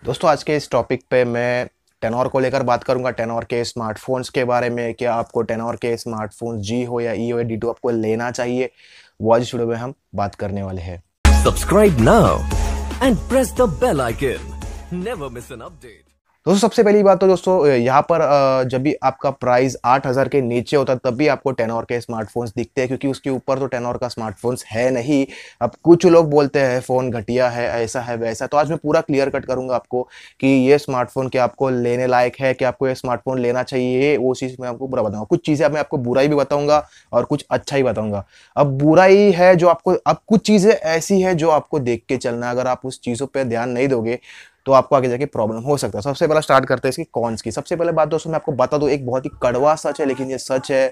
दोस्तों आज के इस टॉपिक पे मैं टेनोर को लेकर बात करूंगा। टेनोर के स्मार्टफोन्स के बारे में, क्या आपको टेनोर के स्मार्टफोन्स जी हो या ई हो या डी टू आपको लेना चाहिए, वो आज इस वीडियो में हम बात करने वाले हैं। Subscribe now and press the bell icon. Never miss an update. दोस्तों सबसे पहली बात तो दोस्तों यहाँ पर जब भी आपका प्राइस 8,000 के नीचे होता है तब भी आपको टेनोर के स्मार्टफोन्स दिखते हैं, क्योंकि उसके ऊपर तो टेनोर का स्मार्टफोन्स है नहीं। अब कुछ लोग बोलते हैं फ़ोन घटिया है, ऐसा है वैसा। तो आज मैं पूरा क्लियर कट करूंगा आपको कि ये स्मार्टफोन क्या आपको लेने लायक है, कि आपको ये स्मार्टफोन लेना चाहिए, वो चीज़ मैं आपको पूरा बताऊंगा। कुछ चीज़ें मैं आपको बुराई भी बताऊंगा और कुछ अच्छा ही बताऊंगा। अब बुराई है जो आपको, अब कुछ चीज़ें ऐसी है जो आपको देख के चलना, अगर आप उस चीज़ों पर ध्यान नहीं दोगे तो आपको आगे जाके प्रॉब्लम हो सकता है। सबसे पहला स्टार्ट करते हैं इसकी कॉन्स की। सबसे पहले बात दोस्तों मैं आपको बता दूं, एक बहुत ही कड़वा सच है लेकिन ये सच है।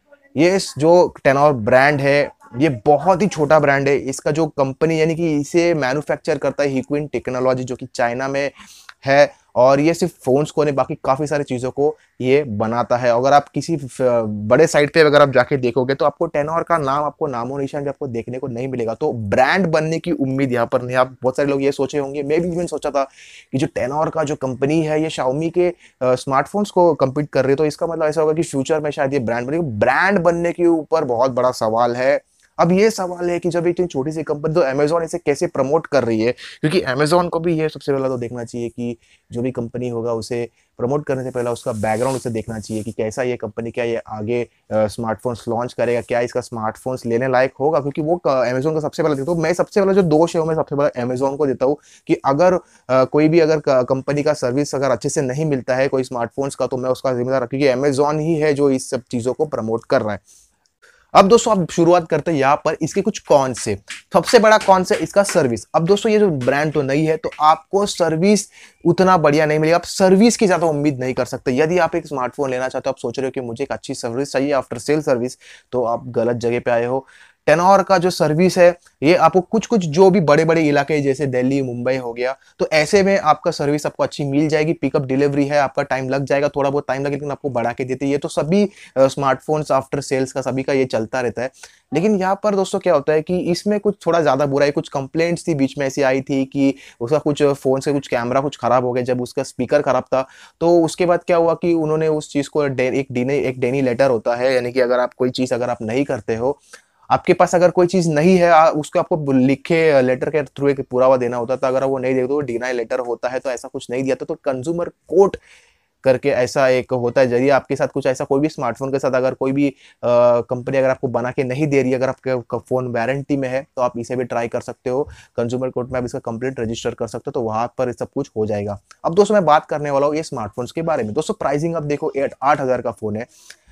ये जो टेनोर ब्रांड है ये बहुत ही छोटा ब्रांड है। इसका जो कंपनी यानी कि इसे मैन्युफैक्चर करता है हिक्विन टेक्नोलॉजी, जो कि चाइना में है, और ये सिर्फ फोन्स को नहीं बाकी काफ़ी सारी चीज़ों को ये बनाता है। अगर आप किसी बड़े साइट पे अगर आप जाके देखोगे तो आपको टेनोर का नाम, आपको नामो निशान भी आपको देखने को नहीं मिलेगा। तो ब्रांड बनने की उम्मीद यहाँ पर नहीं। आप बहुत सारे लोग ये सोचे होंगे, मैं भी सोचा था कि जो टेनोर का जो कंपनी है ये शाओमी के स्मार्टफोन्स को कम्पीट कर रही है, तो इसका मतलब ऐसा होगा कि फ्यूचर में शायद ये ब्रांड बनेगी। ब्रांड बनने के ऊपर बहुत बड़ा सवाल है। अब ये सवाल है कि जब इतनी छोटी सी कंपनी, तो अमेजोन इसे कैसे प्रमोट कर रही है, क्योंकि अमेजोन को भी ये सबसे पहला तो देखना चाहिए कि जो भी कंपनी होगा उसे प्रमोट करने से पहले उसका बैकग्राउंड उसे देखना चाहिए कि कैसा ये कंपनी, क्या ये आगे स्मार्टफोन्स लॉन्च करेगा, क्या इसका स्मार्टफोन्स लेने लायक होगा, क्योंकि वो अमेजोन का सबसे पहला देता हूँ मैं। सबसे पहला जो दोष है वो मैं सबसे पहला अमेजोन को देता हूँ कि अगर कोई भी अगर कंपनी का सर्विस अगर अच्छे से नहीं मिलता है कोई स्मार्टफोन्स का, तो मैं उसका जिम्मेदार, क्योंकि अमेजोन ही है जो इस सब चीज़ों को प्रमोट कर रहा है। अब दोस्तों आप शुरुआत करते हैं यहाँ पर इसके कुछ कौन से। सबसे बड़ा कौन से इसका सर्विस। अब दोस्तों ये जो ब्रांड तो नहीं है तो आपको सर्विस उतना बढ़िया नहीं मिलेगा। आप सर्विस की ज्यादा उम्मीद नहीं कर सकते। यदि आप एक स्मार्टफोन लेना चाहते हो, आप सोच रहे हो कि मुझे एक अच्छी सर्विस चाहिए आफ्टर सेल सर्विस, तो आप गलत जगह पे आए हो। टेनोर का जो सर्विस है ये आपको कुछ कुछ जो भी बड़े बड़े इलाके जैसे दिल्ली मुंबई हो गया, तो ऐसे में आपका सर्विस आपको अच्छी मिल जाएगी। पिकअप डिलीवरी है, आपका टाइम लग जाएगा, थोड़ा बहुत टाइम लगेगा लेकिन आपको बढ़ा के देते हैं। ये तो सभी स्मार्टफोन्स आफ्टर सेल्स का सभी का ये चलता रहता है। लेकिन यहाँ पर दोस्तों क्या होता है कि इसमें कुछ थोड़ा ज्यादा बुरा है। कुछ कंप्लेंट्स थी बीच में ऐसी आई थी कि उसका कुछ फोन से कुछ कैमरा कुछ खराब हो गया, जब उसका स्पीकर खराब था। तो उसके बाद क्या हुआ कि उन्होंने उस चीज को एक डेनी लेटर होता है, यानी कि अगर आप कोई चीज अगर आप नहीं करते हो, आपके पास अगर कोई चीज नहीं है, उसको आपको लिखे लेटर के थ्रू एक पुरावा देना होता था। अगर वो नहीं दे तो डिनाई लेटर होता है, तो ऐसा कुछ नहीं दिया था तो कंज्यूमर कोर्ट करके ऐसा एक होता है। यदि आपके साथ कुछ ऐसा कोई भी स्मार्टफोन के साथ अगर कोई भी कंपनी अगर आपको बना के नहीं दे रही है, अगर आपके फोन वारंटी में है, तो आप इसे भी ट्राई कर सकते हो। कंज्यूमर कोर्ट में आप इसका कंप्लेंट रजिस्टर कर सकते हो, तो वहां पर सब कुछ हो जाएगा। अब दोस्तों मैं बात करने वाला हूँ ये स्मार्टफोन्स के बारे में। दोस्तों प्राइसिंग अब देखो 8,000 का फोन है,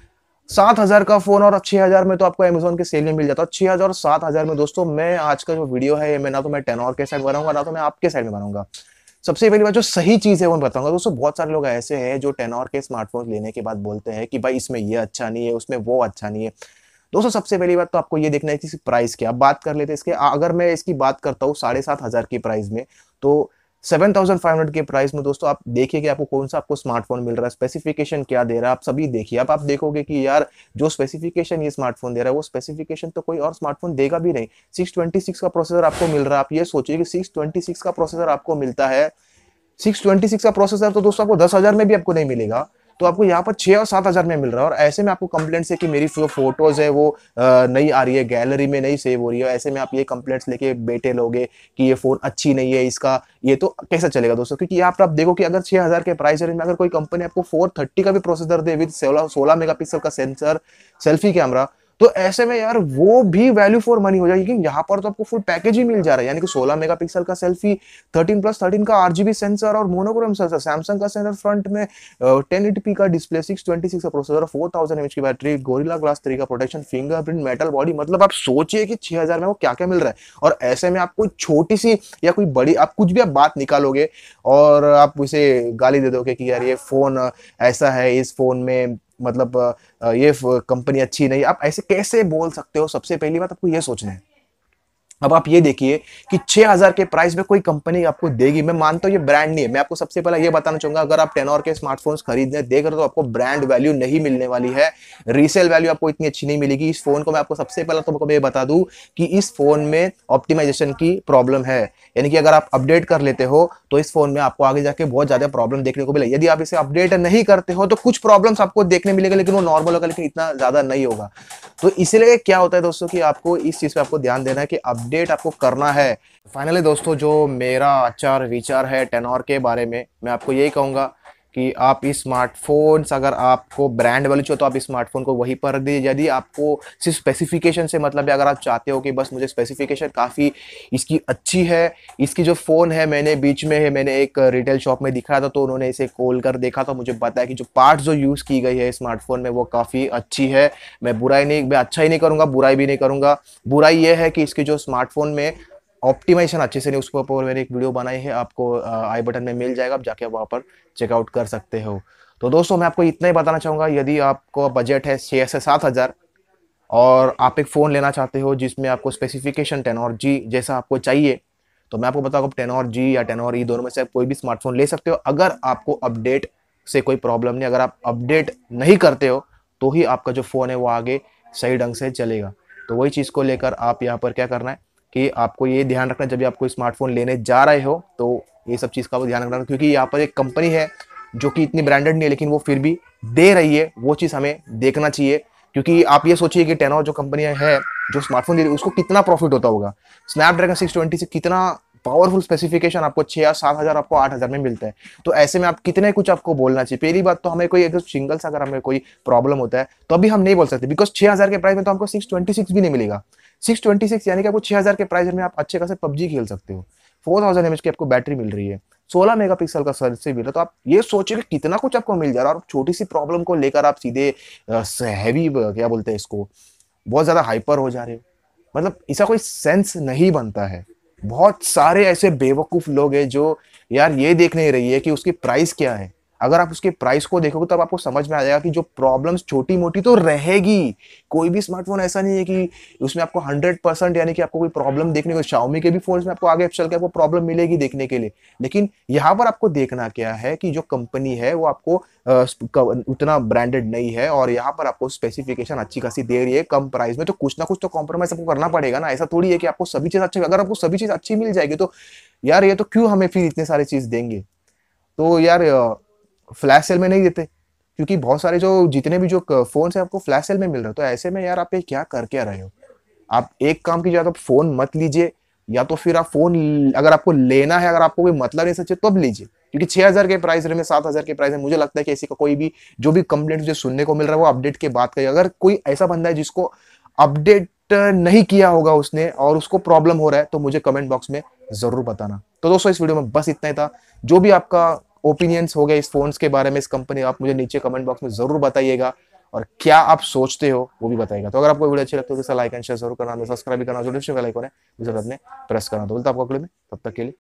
7,000 का फोन और 6,000 में तो आपको अमेजोन के सेल में मिल जाता है। 6,000 और 7,000 में दोस्तों मैं आज का जो वीडियो है मैं ना तो मैं टेनोर के साइड बनाऊंगा ना तो मैं आपके साइड में बनाऊंगा। सबसे पहली बात जो सही चीज है वो मैं बताऊंगा। दोस्तों बहुत सारे लोग ऐसे हैं जो टेनोर के स्मार्टफोन लेने के बाद बोलते हैं कि भाई इसमें ये अच्छा नहीं है, उसमें वो अच्छा नहीं है। दोस्तों सबसे पहली बात तो आपको ये देखना है कि प्राइस क्या। अब बात कर लेते हैं इसके। अगर मैं इसकी बात करता हूँ 7,500 की प्राइस में, तो 7,500 के प्राइस में दोस्तों आप देखिए कि आपको कौन सा आपको स्मार्टफोन मिल रहा है, स्पेसिफिकेशन क्या दे रहा है, आप सभी देखिए। अब आप देखोगे कि यार जो स्पेसिफिकेशन ये स्मार्टफोन दे रहा है वो स्पेसिफिकेशन तो कोई और स्मार्टफोन देगा भी नहीं। 626 का प्रोसेसर आपको मिल रहा है। आप ये सोचिए कि 626 का प्रोसेसर आपको मिलता है। 626 का प्रोसेसर तो दोस्तों आपको 10,000 में भी आपको नहीं मिलेगा, तो आपको यहाँ पर 6 और 7,000 में मिल रहा है। और ऐसे में आपको कंप्लेंट्स है कि मेरी जो फोटोज है वो नहीं आ रही है, गैलरी में नहीं सेव हो रही है। ऐसे में आप ये कंप्लेंट्स लेके बैठे लोगे कि ये फोन अच्छी नहीं है इसका, ये तो कैसा चलेगा दोस्तों। क्योंकि यहाँ पर आप देखो कि अगर 6,000 के प्राइस रेंज में अगर कोई कंपनी आपको 430 का भी प्रोसेसर दे विद 16 मेगापिक्सल का सेंसर सेल्फी कैमरा, तो ऐसे में यार वो भी वैल्यू फॉर मनी हो जाएगी। क्योंकि यहाँ पर तो आपको फुल पैकेज ही मिल जा रहा है, यानी कि 16 मेगापिक्सल का सेल्फी, 13+13 का आरजीबी सेंसर और मोनोक्रोम सेंसर, सैमसंग का सेंसर फ्रंट में, 1080p का डिस्प्ले, 626 का प्रोसेसर, 4000 mAh की बैटरी, गोरिल्ला ग्लास 3 का प्रोटेक्शन, फिंगरप्रिंट मेटल बॉडी। मतलब आप सोचिए कि 6,000 में वो क्या क्या मिल रहा है। और ऐसे में आप कोई छोटी सी या कोई बड़ी आप कुछ भी आप बात निकालोगे और आप उसे गाली दे दोगे कि यार ये फोन ऐसा है, इस फोन में मतलब ये कंपनी अच्छी नहीं। आप ऐसे कैसे बोल सकते हो। सबसे पहली बात आपको ये सोचना है अब आप ये देखिए कि 6000 के प्राइस में कोई कंपनी आपको देगी। मैं मानता हूँ ये ब्रांड नहीं है। मैं आपको सबसे पहले ये बताना चाहूंगा, अगर आप टेनोर के स्मार्टफोन्स खरीदने देख रहे हो तो आपको ब्रांड वैल्यू नहीं मिलने वाली है, रीसेल वैल्यू आपको इतनी अच्छी नहीं मिलेगी। इस फोन को मैं आपको सबसे पहले तो मैं ये बता दूं कि इस फोन में ऑप्टिमाइजेशन की प्रॉब्लम है, यानी कि अगर आप अपडेट कर लेते हो तो इस फोन में आपको आगे जाके बहुत ज्यादा प्रॉब्लम देखने को मिलेगी। यदि आप इसे अपडेट नहीं करते हो तो कुछ प्रॉब्लम्स आपको देखने मिलेगा, लेकिन वो नॉर्मल होगा, लेकिन इतना ज्यादा नहीं होगा। तो इसलिए क्या होता है दोस्तों कि आपको इस चीज पे आपको ध्यान देना है कि अपडेट आपको करना है। फाइनली दोस्तों, जो मेरा आचार विचार है टेनोर के बारे में, मैं आपको यही कहूंगा कि आप इस स्मार्टफोन्स, अगर आपको ब्रांड वैल्यू चाहिए तो आप इस स्मार्टफोन को वहीं पर रख दीजिए। यदि आपको सिर्फ स्पेसिफिकेशन से मतलब है, अगर आप चाहते हो कि बस मुझे स्पेसिफिकेशन काफ़ी इसकी अच्छी है, इसकी जो फ़ोन है, मैंने बीच में मैंने एक रिटेल शॉप में दिखाया था तो उन्होंने इसे खोल कर देखा तो मुझे पता है कि जो पार्ट्स जो यूज़ की गई है स्मार्टफोन में वो काफ़ी अच्छी है। मैं अच्छा ही नहीं करूँगा, बुराई भी नहीं करूँगा। बुराई ये है कि इसकी जो स्मार्टफोन में ऑप्टिमाइजेशन अच्छे से नहीं, उसके ऊपर मैंने एक वीडियो बनाई है, आपको आई बटन में मिल जाएगा, आप जाके वहाँ पर चेकआउट कर सकते हो। तो दोस्तों मैं आपको इतना ही बताना चाहूँगा, यदि आपको बजट है 6 से 7 हज़ार और आप एक फ़ोन लेना चाहते हो जिसमें आपको स्पेसिफिकेशन टेनोर जी जैसा आपको चाहिए, तो मैं आपको बताऊँगा टेनोर जी या टेनोर ई दोनों में से आप कोई भी स्मार्टफोन ले सकते हो, अगर आपको अपडेट से कोई प्रॉब्लम नहीं। अगर आप अपडेट नहीं करते हो तो ही आपका जो फ़ोन है वो आगे सही ढंग से चलेगा। तो वही चीज़ को लेकर आप यहाँ पर क्या करना है कि आपको ये ध्यान रखना है, जब भी आप कोई स्मार्टफोन लेने जा रहे हो तो ये सब चीज़ का ध्यान रखना, क्योंकि यहाँ पर एक कंपनी है जो कि इतनी ब्रांडेड नहीं है लेकिन वो फिर भी दे रही है, वो चीज़ हमें देखना चाहिए। क्योंकि आप ये सोचिए कि टेनोर जो कंपनी है जो स्मार्टफोन दे रही है उसको कितना प्रॉफिट होता होगा। स्नैपड्रैगन 620 से कितना पावरफुल स्पेसिफिकेशन आपको 6 या 7 हज़ार, आपको 8 हज़ार में मिलता है। तो ऐसे में आप कितने कुछ आपको बोलना चाहिए। पहली बात तो हमें कोई अगर सिंगल सा अगर हमें कोई प्रॉब्लम होता है तो अभी हम नहीं बोल सकते, बिकॉज 6 हज़ार के प्राइस में तो हमको 626 भी नहीं मिलेगा। 626 यानी कि आपको 6 हज़ार के प्राइस में आप अच्छे खासे पबजी खेल सकते हो। 4000 mAh की आपको बैटरी मिल रही है, 16 मेगापिक्सल का सेल्फी मिल रहा है। तो आप ये सोचिए कि कितना कुछ आपको मिल जा रहा है, और छोटी सी प्रॉब्लम को लेकर आप सीधे हैवी क्या बोलते हैं इसको, बहुत ज्यादा हाइपर हो जा रहे हो। मतलब इसका कोई सेंस नहीं बनता है। बहुत सारे ऐसे बेवकूफ लोग हैं जो यार ये देख नहीं रही है कि उसकी प्राइस क्या है। अगर आप उसके प्राइस को देखोगे तब आपको समझ में आ जाएगा कि जो प्रॉब्लम्स छोटी मोटी तो रहेगी। कोई भी स्मार्टफोन ऐसा नहीं है कि उसमें आपको 100% यानी कि आपको कोई प्रॉब्लम देखने को, Xiaomi के भी फोन्स में आपको आगे चल के आपको प्रॉब्लम मिलेगी देखने के लिए। लेकिन यहाँ पर आपको देखना क्या है कि जो कंपनी है वो आपको उतना ब्रांडेड नहीं है और यहाँ पर आपको स्पेसिफिकेशन अच्छी खासी दे रही है कम प्राइस में, तो कुछ ना कुछ तो कॉम्प्रोमाइज आपको करना पड़ेगा ना। ऐसा थोड़ी है कि आपको सभी चीज अच्छी, अगर आपको सभी चीज अच्छी मिल जाएगी तो यार ये तो क्यों हमें फिर इतने सारी चीज देंगे। तो यार फ्लैश सेल में नहीं देते, क्योंकि बहुत सारे जो जितने भी जो फोन है आपको फ्लैश सेल में मिल रहे हो। तो ऐसे में यार आप ये क्या कर क्या रहे हो। आप एक काम कीजिए, तो फोन मत लीजिए, या तो फिर आप फोन अगर आपको लेना है, अगर आपको कोई मतलब नहीं सच्चे तब लीजिए। क्योंकि 6 हज़ार के प्राइस में 7 हज़ार के प्राइस में मुझे लगता है कि ऐसी का कोई भी जो भी कंप्लेंट मुझे सुनने को मिल रहा है वो अपडेट के बाद का। अगर कोई ऐसा बंदा है जिसको अपडेट नहीं किया होगा उसने और उसको प्रॉब्लम हो रहा है तो मुझे कमेंट बॉक्स में जरूर बताना। तो दोस्तों इस वीडियो में बस इतना ही था। जो भी आपका ओपिनियंस हो गए इस फोन्स के बारे में, इस कंपनी, आप मुझे नीचे कमेंट बॉक्स में जरूर बताइएगा और क्या आप सोचते हो वो भी बताइएगा। तो अगर आपको वीडियो अच्छी लगती है तो लाइक एंड शेयर जरूर करना, सब्सक्राइब भी करना, जो बेल आइकन है उसे अपने प्रेस करना। तो बोलता आपको अगले में, तब तक के लिए